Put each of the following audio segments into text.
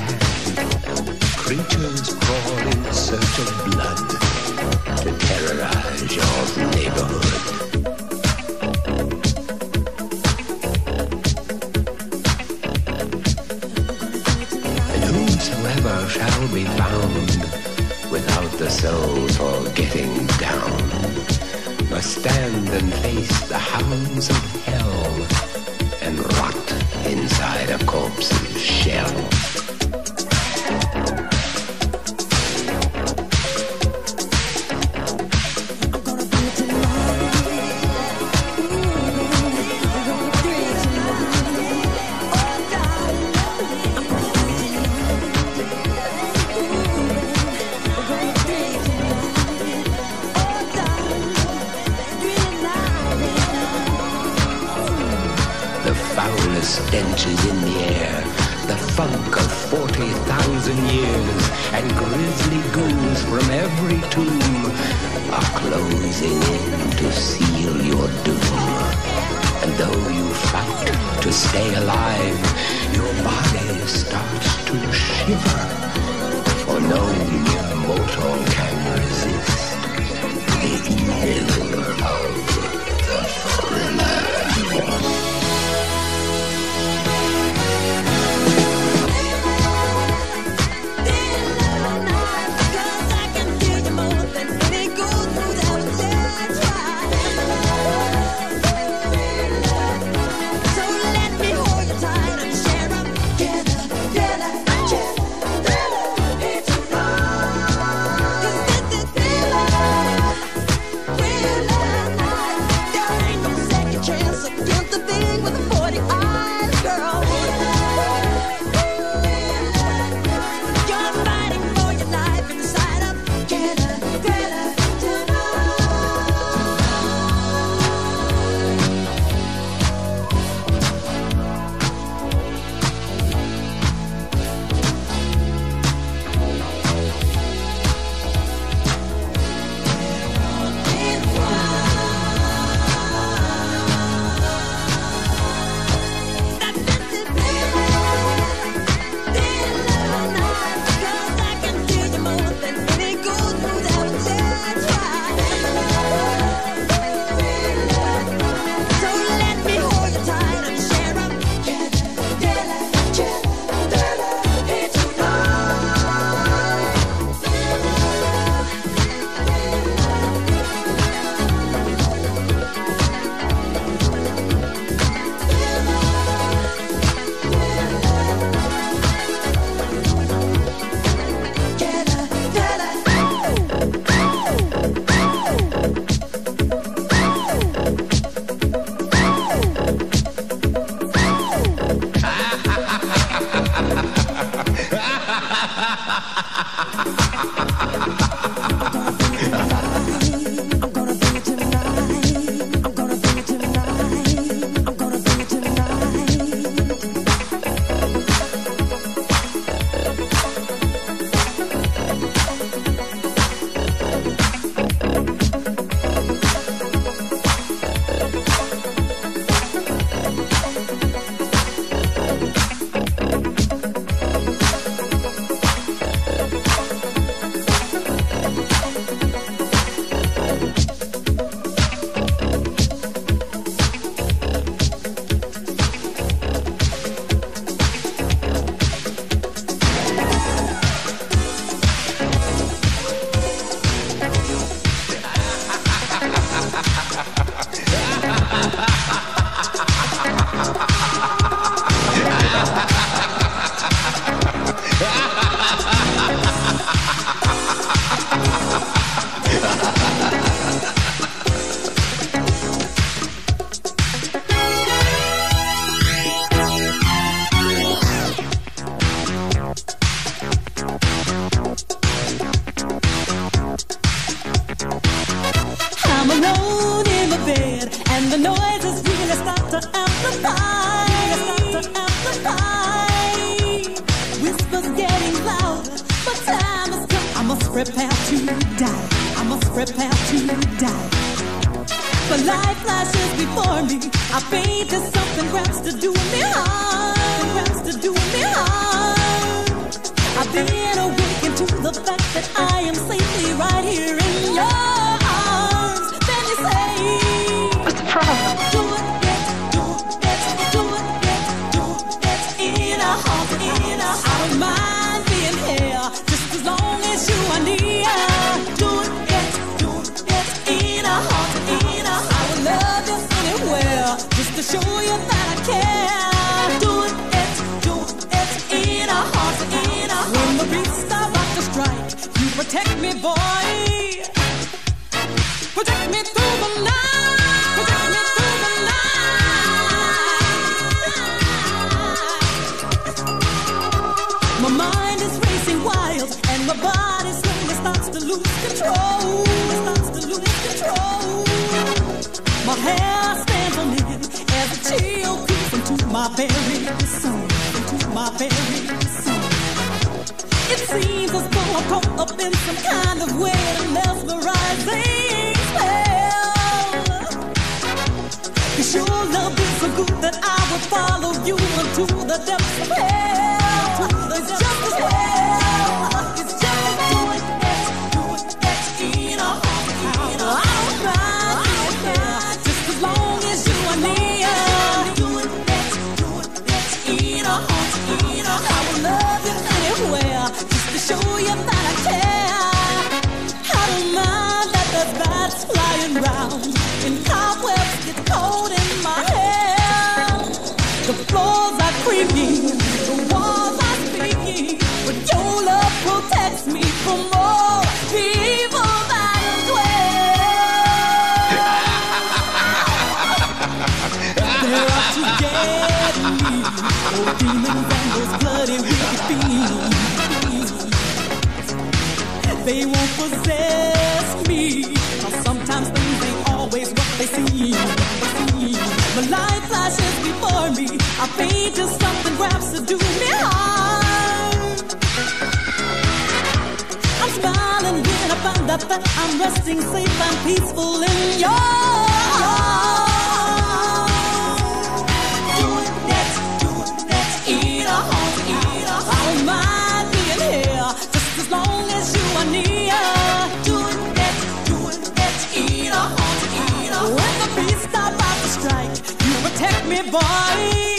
stand. Creatures crawl in search of blood to terrorize your neighborhood. And whosoever shall be found without the soul for getting down must stand and face the hounds of hell and rot inside a corpse's shell. Stench is in the air, the funk of 40,000 years, and grisly ghouls from every tomb are closing in to seal your doom. And though you fight to stay alive, your body starts to shiver, for no mere mortal can resist the evil of the thriller. prepare to die. I must prepare to die. But life flashes before me. I faint as something grabs to do me harm. Grabs to do me harm. Then awaken to the fact that I am safely right here in your arms. Then you say, what's the problem? Do it, do it, do it, do it, in a heart, in a heart. I don't mind being here, just as long as you are near. Do it, in a heart, in a heart. I will love you anywhere, just to show you that I care. Do it, in a heart, in a heart. When the beats are about to strike, you protect me, boy. Protect me through the night. Protect me through the night. My mind is racing wild, and my body slowly starts to lose control. My hair stands on end as a chill creeps into my very soul. It seems as though I'm caught up in some kind of weird and mesmerizing spell. 'Cause your love is so good that I would follow you into the depths of hell. It's just as well. It's just as do it, in a heart. I don't mind, just as long as you are near. Do it, in a heart, in a heart. I will love you anywhere, just to show you that I care. I don't mind that there's bats flying round and cobwebs get cold in my hair. The floors are creaking, the walls are speaking, but your love protects me from all the evil that is dwell. They're out to get me, oh demons and those bloody wicked fiends. They won't possess me, 'cause sometimes things ain't always what they seem. The light flashes before me, I faint as something grabs to do me harm. I'm smiling when I find out that I'm resting safe and peaceful in your arms. Do it, in a heart, in a heart. I don't mind being here, just as long as you are near. Do it, in a heart, in a heart. When the beats stop out to strike, you protect me, boy.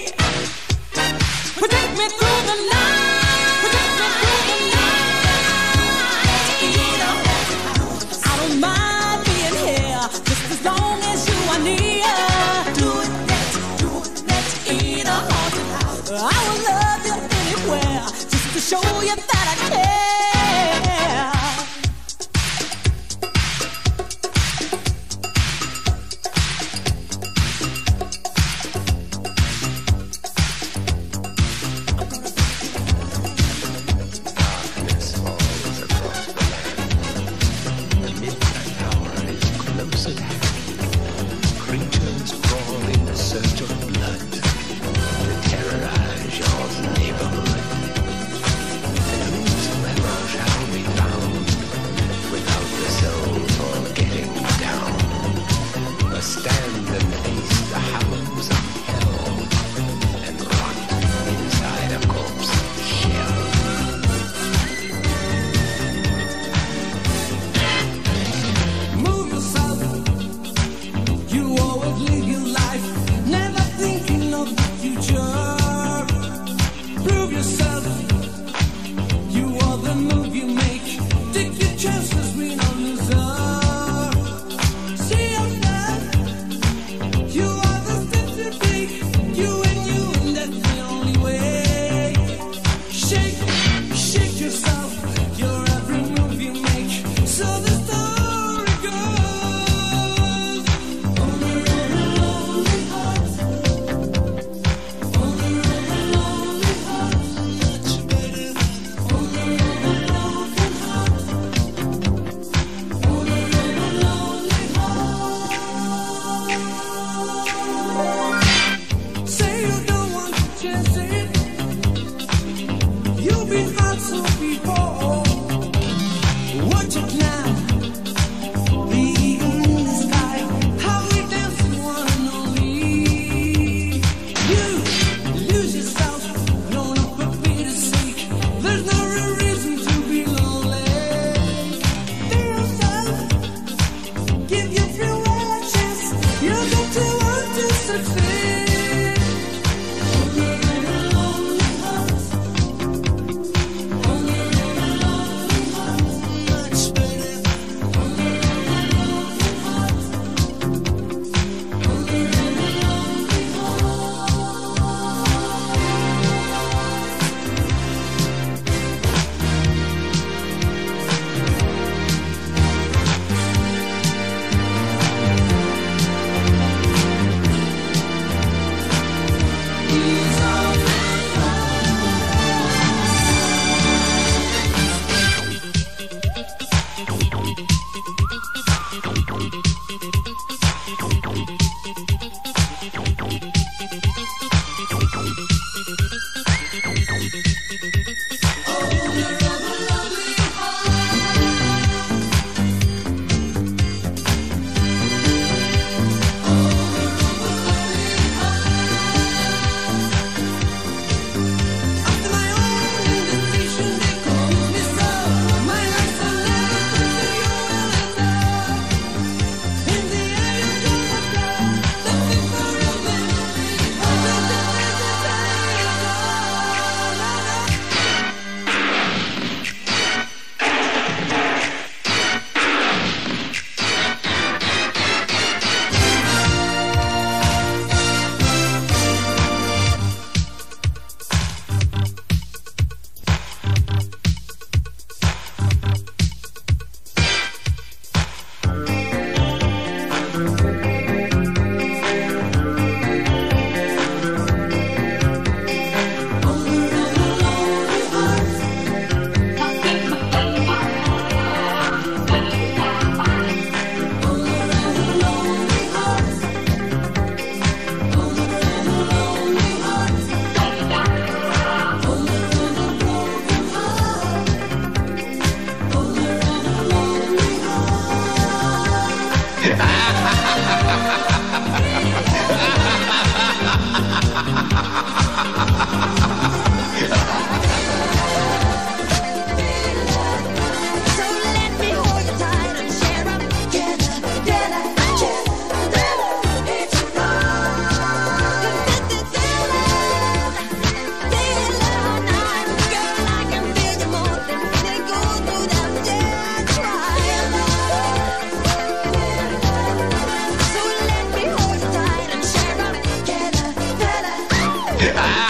Protect me through the night. Protect me through the night. In a heart. I don't mind being here, just as long as you are near. Do it, in a heart. I will love you anywhere, just to show you that I care. Creatures crawl in search of blood to terrorize your neighborhood. And whosoever Ah!